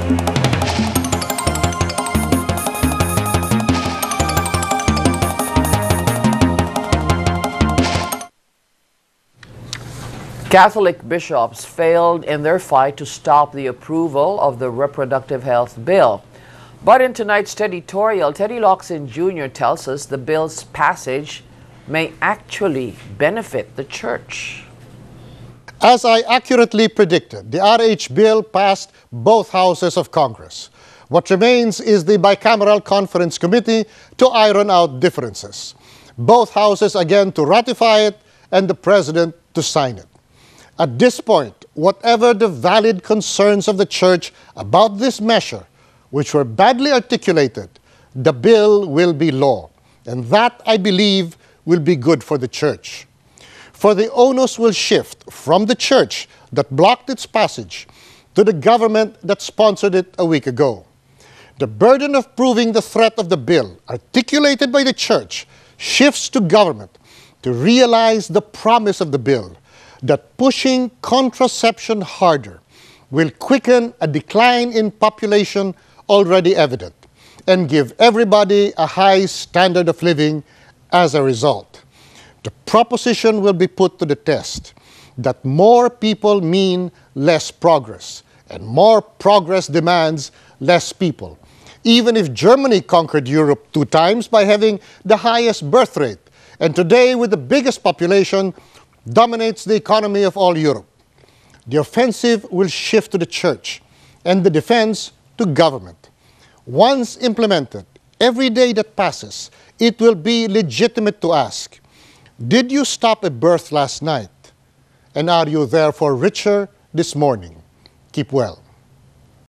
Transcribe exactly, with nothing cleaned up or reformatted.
Catholic bishops failed in their fight to stop the approval of the reproductive health bill. But in tonight's Teditorial, Teddy Locsin Junior tells us the bill's passage may actually benefit the church. As I accurately predicted, the R H bill passed both houses of Congress. What remains is the bicameral conference committee to iron out differences. Both houses again to ratify it and the president to sign it. At this point, whatever the valid concerns of the church about this measure, which were badly articulated, the bill will be law. And that, I believe, will be good for the church. For the onus will shift from the church that blocked its passage to the government that sponsored it a week ago. The burden of proving the threat of the bill, articulated by the church, shifts to government to realize the promise of the bill, that pushing contraception harder will quicken a decline in population already evident and give everybody a high standard of living as a result. The proposition will be put to the test that more people mean less progress, and more progress demands less people. Even if Germany conquered Europe two times by having the highest birth rate, and today with the biggest population dominates the economy of all Europe. The offensive will shift to the church and the defense to government. Once implemented, every day that passes, it will be legitimate to ask, did you stop a birth last night? And are you therefore richer this morning? Keep well.